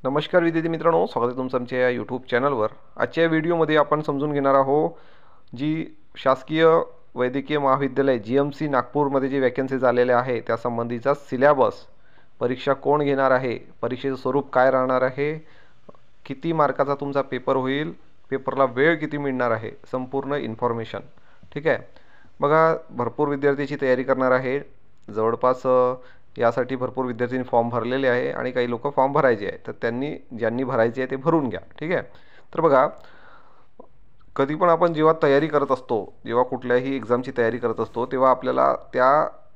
नमस्कार विद्यार्थी मित्रांनो, स्वागत आहे तुमचं आमच्या या यूट्यूब चॅनलवर। आजच्या व्हिडिओमध्ये आपण समजून घेणार आहोत जी शासकीय वैद्यकीय महाविद्यालय GMC नागपूरमध्ये जी वॅकन्सीज आलेल्या आहे त्या संबंधीचा सिलेबस, परीक्षा कोण घेणार आहे, परीक्षेचं स्वरूप काय राहणार आहे, किती मार्काचा तुमचा पेपर होईल, पेपरला वेळ किती मिळणार आहे, संपूर्ण इन्फॉर्मेशन। ठीक आहे, बघा भरपूर विद्यार्थ्यांची तयारी करणार आहे। जवळपास यासाठी भरपूर विद्यार्थ्यांनी फॉर्म भरलेले आहे आणि काही लोक फॉर्म भरायचे आहे, तर ज्यांनी भरायचे आहे ते भरून घ्या। ठीक आहे, तर बघा कधी पण आपण जेव्हा तयारी करत असतो, जेव्हा कुठल्याही एक्झामची तयारी करत असतो, तेव्हा आपल्याला त्या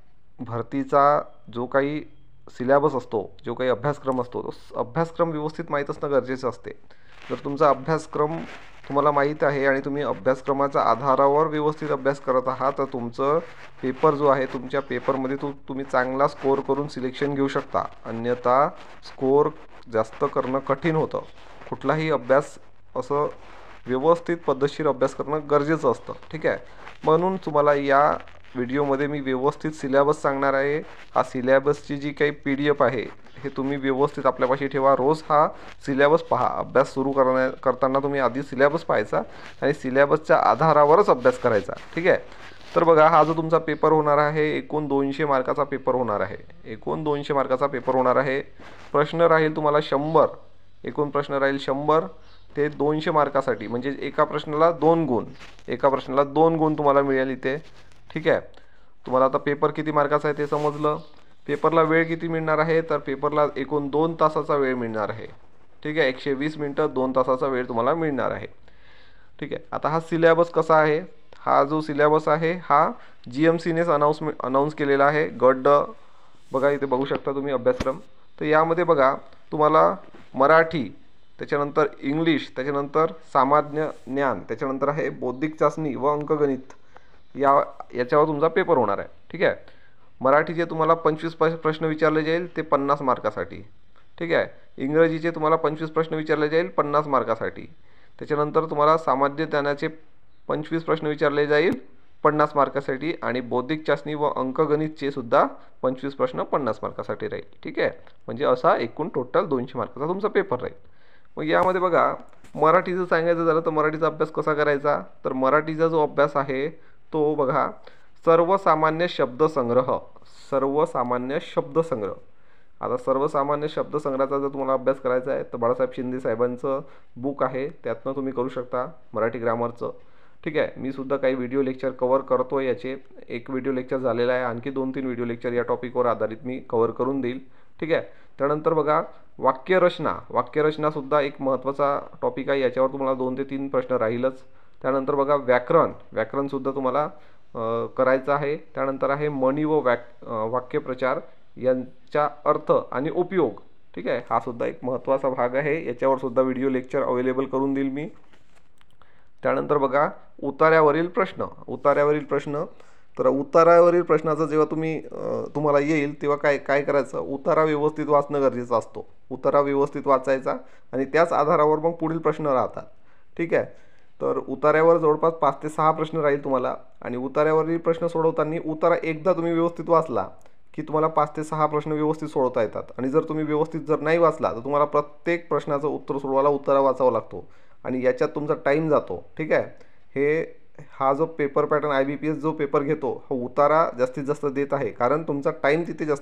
भरतीचा जो काही सिलेबस असतो, जो काही अभ्यासक्रम असतो, तो अभ्यासक्रम व्यवस्थित माहीत असणं गरजेचं असते। जर तुमचा अभ्यासक्रम तुम्हाला माहीत आहे आणि तुम्ही अभ्यासक्रमाच्या आधारावर व्यवस्थित अभ्यास करत आहात, तर तुमचं पेपर जो आहे, तुमच्या पेपरमध्ये तुम्ही चांगला स्कोअर करून सिलेक्शन घेऊ शकता। अन्यथा स्कोअर जास्त करणं कठीण होतं। कुठलाही अभ्यास असं व्यवस्थित पद्धतशीर अभ्यास करणं गरजेचं असतं। ठीक आहे, म्हणून तुम्हाला या व्हिडिओमध्ये मी व्यवस्थित सिलेबस सांगणार आहे। हा सिलेबसची जी काही PDF आहे हे तुम्ही व्यवस्थित आपल्यापाशी ठेवा। रोज हा सिलेबस पहा। अभ्यास सुरू करताना तुम्ही आधी सिलेबस पाहायचा आणि सिलेबसच्या आधारावरच अभ्यास करायचा। ठीक आहे, तर बघा हा जो तुमचा पेपर होणार आहे, एकूण 200 मार्काचा पेपर होणार आहे। एकूण 200 मार्काचा पेपर होणार आहे। प्रश्न राहील तुम्हाला 100, एकूण प्रश्न राहील 100 ते 200 मार्कासाठी, म्हणजे एका प्रश्नाला 2 गुण, एका प्रश्नाला 2 गुण तुम्हाला मिळेल इथे। ठीक आहे, तुम्हाला आता पेपर किती मार्काचा आहे ते समजलं। पेपरला वेळ किती मिळणार आहे, तर पेपरला एकूण 2 तासाचा वेळ मिळणार आहे। ठीक आहे, 120 मिनिटं 2 तासाचा वेळ तुम्हाला मिळणार आहे। ठीक आहे, आता हा सिलेबस कसा आहे, हा जो सिलेबस आहे हा GMCनेच अनाऊन्स केलेला आहे। गट बघा इथे बघू शकता तुम्ही अभ्यासक्रम। तर यामध्ये बघा तुम्हाला मराठी, त्याच्यानंतर इंग्लिश, त्याच्यानंतर सामान्य ज्ञान, त्याच्यानंतर आहे बौद्धिक चाचणी व अंकगणित, याच्यावर तुमचा पेपर होणार आहे। ठीक आहे, मराठीचे तुम्हाला 25 प्रश्न विचारले जाईल, ते 50 मार्कासाठी। ठीक आहे, इंग्रजीचे तुम्हाला 25 प्रश्न विचारले जाईल 50 मार्कासाठी। त्याच्यानंतर तुम्हाला सामान्य ज्ञानाचे 25 प्रश्न विचारले जाईल 50 मार्कासाठी आणि बौद्धिक चाचणी व अंकगणितचे सुद्धा 25 प्रश्न 50 मार्कासाठी राहील। ठीक आहे, म्हणजे असा एकूण टोटल 200 मार्काचा तुमचा पेपर राहील। मग यामध्ये बघा मराठीचं सांगायचं झालं तर मराठीचा अभ्यास कसा करायचा, तर मराठीचा जो अभ्यास आहे तो बघा सर्वसामान्य शब्दसंग्रह, सर्वसामान्य शब्दसंग्रह। आता सर्वसामान्य शब्दसंग्रहाचा जर तुम्हाला अभ्यास करायचा आहे तर बाळासाहेब शिंदे साहेबांचं बुक आहे, त्यातनं तुम्ही करू शकता मराठी ग्रामरचं। ठीक आहे, मी सुद्धा काही व्हिडिओ लेक्चर कव्हर करतो याचे, एक व्हिडिओ लेक्चर झालेला आहे, आणखी 2-3 व्हिडिओ लेक्चर या टॉपिकवर आधारित मी कव्हर करून देईल। ठीक आहे, त्यानंतर बघा वाक्यरचना, वाक्यरचनासुद्धा एक महत्त्वाचा टॉपिक आहे, याच्यावर तुम्हाला 2 ते 3 प्रश्न राहीलच। त्यानंतर बघा व्याकरण, व्याकरणसुद्धा तुम्हाला करायचं आहे। त्यानंतर आहे म्हणी व वाक्यप्रचार यांचा अर्थ आणि उपयोग। ठीक आहे, हा सुद्धा एक महत्त्वाचा भाग आहे, याच्यावर सुद्धा व्हिडिओ लेक्चर अवेलेबल करून देईल मी। त्यानंतर बघा उतार्यावरील प्रश्न, उतार्यावरील प्रश्न, तर उतारावरील प्रश्नाचं जेव्हा तुम्हाला येईल तेव्हा काय करायचं, उतारा व्यवस्थित वाचणं गरजेचं असतो। उतारा व्यवस्थित वाचायचा आणि त्याच आधारावर मग पुढील प्रश्न राहतात। ठीक आहे, तर उतार्यावर जवळपास 5 ते 6 प्रश्न राहील तुम्हाला आणि उतार्यावरील प्रश्न सोडवताना उतारा एकदा तुम्ही व्यवस्थित वाचला की तुम्हाला 5 ते 6 प्रश्न व्यवस्थित सोडवता येतात। आणि जर तुम्ही व्यवस्थित जर नाही वाचला तर तुम्हाला प्रत्येक प्रश्नाचं उत्तर सोडवायला उतारा वाचावा लागतो आणि याच्यात तुमचा टाईम जातो। ठीक आहे, हा जो पेपर पॅटर्न IBPS जो पेपर घेतो हा उतारा जास्तीत जास्त देत आहे, कारण तुमचा टाईम तिथे जास्त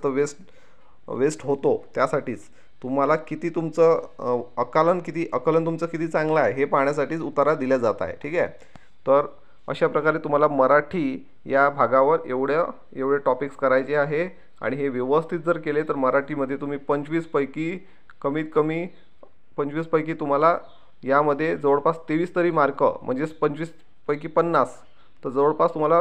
वेस्ट होतो। त्यासाठीच तुम्हाला किती तुमचं आकलन तुमचं किती चांगलं आहे हे पाहण्यासाठीच उतारा दिला जात आहे। ठीक आहे, तर अशा प्रकारे तुम्हाला मराठी या भागावर एवढे टॉपिक्स करायचे आहे आणि हे व्यवस्थित जर केले तर मराठीमध्ये तुम्ही 25 पैकी कमीत कमी 25 पैकी तुम्हाला यामध्ये जवळपास 23 तरी मार्क, म्हणजे 25 पैकी 50, तर जवळपास तुम्हाला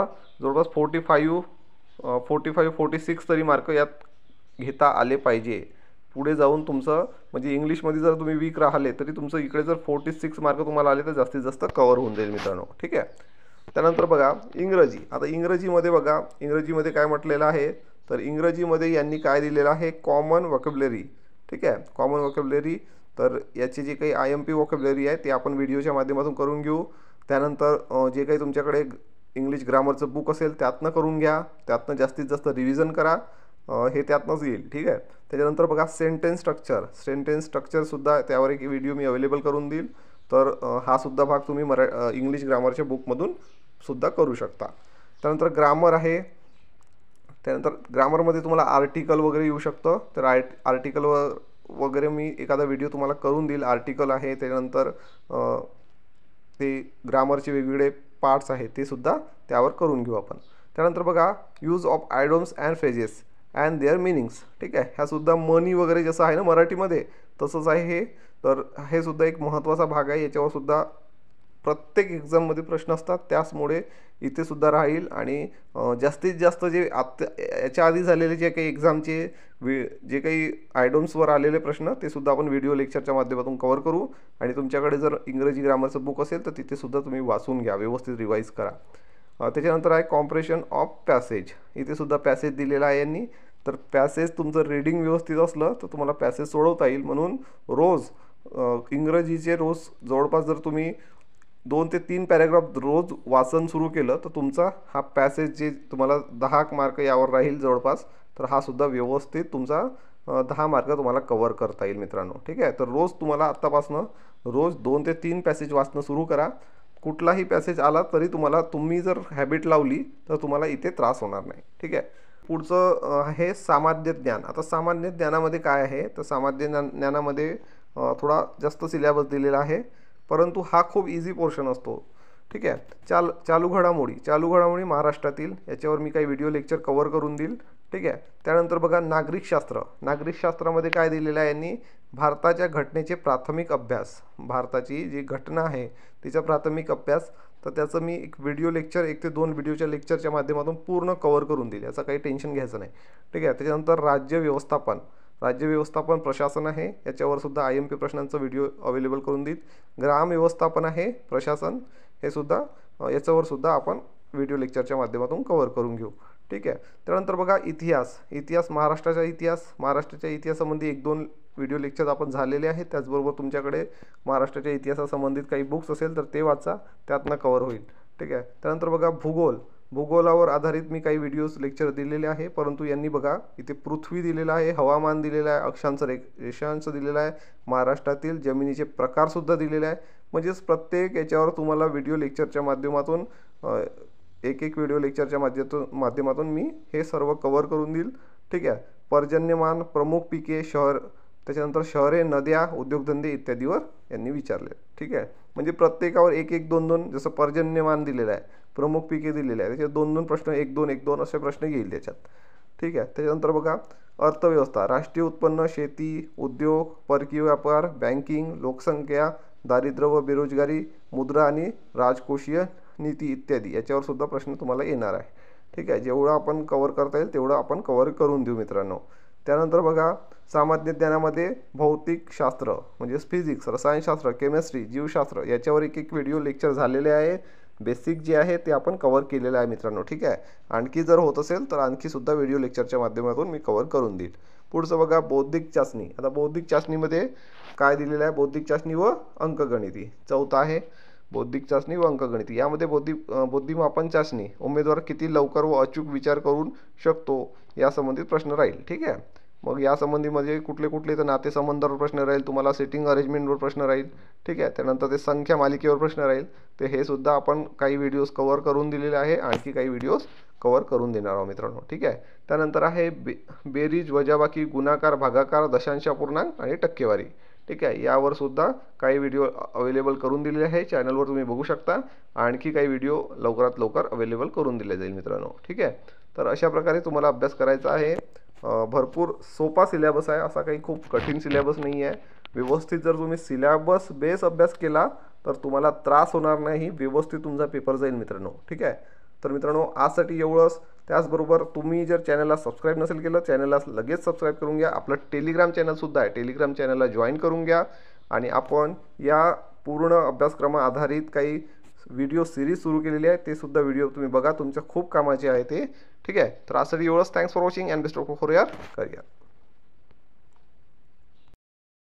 45-46 तरी मार्क यात घेता आले पाहिजे। पुढे जाऊन तुमचं म्हणजे इंग्लिशमध्ये जर तुम्ही वीक राहिले तरी तुमचं इकडे जर 46 मार्क तुम्हाला आले तर जास्तीत जास्त कव्हर होऊन जाईल मित्रांनो। ठीक आहे, त्यानंतर बघा इंग्रजी। आता इंग्रजीमध्ये बघा, इंग्रजीमध्ये काय म्हटलेलं आहे, तर इंग्रजीमध्ये यांनी काय दिलेलं आहे, कॉमन व्होकॅब्युलरी। ठीक आहे, कॉमन व्होकॅब्युलरी, तर याची जी काही IMP व्होकॅब्युलरी आहे ते आपण व्हिडिओच्या माध्यमातून करून घेऊ। त्यानंतर जे काही तुमच्याकडे इंग्लिश ग्रामरचं बुक असेल त्यातनं करून घ्या, त्यातनं जास्तीत जास्त रिव्हिजन करा। हे त्यातनंच येईल. ठीक आहे. त्याच्यानंतर बघा सेंटेन्स स्ट्रक्चरसुद्धा त्यावर एक व्हिडिओ मी अवेलेबल करून देईल. तर हा सुद्धा भाग तुम्ही इंग्लिश ग्रामरच्या बुकमधून सुद्धा करू शकता. त्यानंतर ग्रामर आहे. त्यानंतर ग्रामरमध्ये तुम्हाला आर्टिकल वगैरे येऊ शकतं. तर आर्टिकल वगैरे मी एखादा व्हिडिओ तुम्हाला करून देईल. आर्टिकल आहे, त्याच्यानंतर ते ग्रामरचे वेगवेगळे पार्ट्स आहेत ते सुद्धा त्यावर करून घेऊ आपण. त्यानंतर बघा use of idioms and phrases and their meanings. ठीक आहे. ह्यासुद्धा मनी वगैरे जसं आहे ना मराठीमध्ये तसंच आहे हे. तर हे सुद्धा एक महत्त्वाचा भाग आहे. याच्यावर सुद्धा प्रत्येक एक्झाममध्ये प्रश्न असतात, त्याचमुळे इथे सुद्धा राहील. आणि जास्तीत जास्त जे याच्या आधी झालेले जे काही एक्झामचे जे काही आयडम्सवर आलेले प्रश्न ते सुद्धा आपण व्हिडिओ लेक्चरच्या माध्यमातून कव्हर करू. आणि तुमच्याकडे जर इंग्रजी ग्रामरचं बुक असेल तर तिथे सुद्धा तुम्ही वाचून घ्या, व्यवस्थित रिवाईज करा. त्याच्यानंतर आहे कॉम्प्रेशन ऑफ पॅसेज. इथे सुद्धा पॅसेज दिलेला आहे यांनी. तर पॅसेज तुमचं रीडिंग व्यवस्थित असलं तर तुम्हाला पॅसेज सोडवता येईल. म्हणून रोज इंग्रजीचे रोज जवळपास जर तुम्ही 2 ते 3 पॅरेग्राफ रोज वाचन सुरू केलं तर तुमचा हा पॅसेज जे तुम्हाला 10 मार्क यावर राहील जवळपास, तर हा सुद्धा व्यवस्थित तुमचा 10 मार्क तुम्हाला कव्हर करता येईल मित्रांनो. ठीक आहे. तर रोज तुम्हाला आत्तापासनं रोज 2 ते 3 पॅसेज वाचणं सुरू करा. कुठलाही पॅसेज आला तरी तुम्ही जर हॅबिट लावली तर तुम्हाला इथे त्रास होणार नाही. ठीक आहे. पुढचं आहे सामान्य ज्ञान. आता सामान्य ज्ञानामध्ये काय आहे, तर सामान्य ज्ञानामध्ये थोडा जास्त सिलेबस दिलेला आहे, परंतु हा खूप इझी पोर्शन असतो. ठीक आहे. चालू घडामोडी महाराष्ट्रातील, याच्यावर मी काही व्हिडिओ लेक्चर कव्हर करून देईल. ठीक आहे. त्यानंतर बघा नागरिकशास्त्रामध्ये काय दिलेलं आहे यांनी, भारताच्या घटनेचे प्राथमिक अभ्यास, भारताची जी घटना आहे तिचा प्राथमिक अभ्यास. तर त्याचं मी एक व्हिडिओ लेक्चर 1 ते 2 व्हिडिओच्या लेक्चरच्या माध्यमातून पूर्ण कव्हर करून देईल, याचं काही टेन्शन घ्यायचं नाही. ठीक आहे. त्याच्यानंतर राज्य व्यवस्थापन प्रशासन आहे, याच्यावर सुद्धा IMP प्रश्नांचा व्हिडिओ अवेलेबल करून देईल. ग्राम व्यवस्थापन आहे, प्रशासन, हे सुद्धा याच्यावर सुद्धा आपण व्हिडिओ लेक्चरच्या माध्यमातून कव्हर करून घेऊ. ठीक आहे. त्यानंतर बघा इतिहास, महाराष्ट्राच्या इतिहासामध्ये 1-2 व्हिडिओ लेक्चर आपण झालेले आहेत. त्याचबरोबर तुमच्याकडे महाराष्ट्राच्या इतिहासासंबंधित काही बुक्स असेल तर ते वाचा, त्यातनं कव्हर होईल. ठीक आहे. त्यानंतर बघा भूगोलावर आधारित मी काही व्हिडिओज लेक्चर दिलेले आहे, परंतु यांनी बघा इथे पृथ्वी दिलेला आहे, हवामान दिलेलं आहे, अक्षांचं रेषांचं दिलेलं आहे, महाराष्ट्रातील जमिनीचे प्रकारसुद्धा दिलेले आहे. म्हणजेच प्रत्येक याच्यावर तुम्हाला व्हिडिओ लेक्चरच्या माध्यमातून एक व्हिडिओ लेक्चरच्या माध्यमातून मी हे सर्व कव्हर करून देईल. ठीक आहे. पर्जन्यमान, प्रमुख पिके, त्याच्यानंतर शहरे, नद्या, उद्योगधंदे इत्यादीवर यांनी विचारले. ठीक आहे. म्हणजे प्रत्येकावर 1-1, 2-2, जसं पर्जन्यमान दिलेलं आहे, प्रमुख पिके दिलेले आहे, त्याच्यात 2-2 प्रश्न, 1-2 असे प्रश्न येईल त्याच्यात. ठीक आहे. त्याच्यानंतर बघा अर्थव्यवस्था, राष्ट्रीय उत्पन्न, शेती, उद्योग, परकीय व्यापार, बँकिंग, लोकसंख्या, दारिद्र्य व बेरोजगारी, मुद्रा आणि राजकोषीय नीती इत्यादी, याच्यावर सुद्धा प्रश्न तुम्हाला येणार आहे. ठीक आहे. जेवढं आपण कव्हर करता येईल तेवढं आपण कव्हर करून देऊ मित्रांनो. त्यानंतर बघा सामान्य ज्ञानामध्ये भौतिकशास्त्र म्हणजेच फिजिक्स, रसायनशास्त्र, केमिस्ट्री, जीवशास्त्र, याच्यावर एक व्हिडिओ लेक्चर झालेले आहे. बेसिक जे आहे ते आपण कव्हर केलेलं आहे मित्रांनो. ठीक आहे. आणखी जर होत असेल तर आणखी सुद्धा व्हिडिओ लेक्चरच्या माध्यमातून मी कव्हर करून देईल. पुढचं बघा बौद्धिक चाचणी. आता बौद्धिक चाचणीमध्ये काय दिलेलं आहे, बौद्धिक चाचणी व अंकगणिती. चौथा आहे बौद्धिक चाचणी व अंकगणिती. यामध्ये बुद्धिमापन चाचणी, उमेदवार किती लवकर व अचूक विचार करू शकतो यासंबंधित प्रश्न राहील. ठीक आहे. मग यासंबंधी म्हणजे कुठले तर नातेसंबंधावर प्रश्न राहील, तुम्हाला सिटिंग अरेंजमेंटवर प्रश्न राहील. ठीक आहे. त्यानंतर ते संख्या मालिकेवर प्रश्न राहील. ते हे सुद्धा आपण काही व्हिडिओज कव्हर करून दिलेले आहे, आणखी काही व्हिडिओज कव्हर करून देणार आहोत मित्रांनो. ठीक आहे. त्यानंतर आहे बेरीज, वजाबाकी, गुणाकार, भागाकार, दशांश अपूर्णांक आणि टक्केवारी. ठीक आहे. यावर सुद्धा काही व्हिडिओ अवेलेबल करून दिलेले आहे, चॅनलवर तुम्ही बघू शकता. आणखी काही व्हिडिओ लवकरात लवकर अवेलेबल करून दिले जाईल मित्रांनो. ठीक आहे. तर अशा प्रकारे तुम्हाला अभ्यास करायचा आहे. भरपूर सोपा सिलेबस आहे, असा काही खूप कठीण सिलेबस नाही आहे. व्यवस्थित जर तुम्ही सिलेबस बेस अभ्यास केला तर तुम्हाला त्रास होणार नाही, व्यवस्थित तुमचा पेपर जाईल मित्रांनो. ठीक आहे. तर मित्रांनो आजसाठी एवढंच. त्याचबरोबर तुम्ही जर चॅनलला सबस्क्राईब नसेल केलं, चॅनलला लगेच सबस्क्राईब करून घ्या. आपलं टेलिग्राम चॅनलसुद्धा आहे, टेलिग्राम चॅनलला जॉईन करून घ्या. आणि आपण या पूर्ण अभ्यासक्रमा आधारित काही व्हिडिओ सिरीज सुरू केलेली आहे, ते सुद्धा व्हिडिओ तुम्ही बघा, तुमच्या खूप कामाचे आहे ते. ठीक आहे. तर आजसाठी एवढंच. Thanks for watching and best of for your career.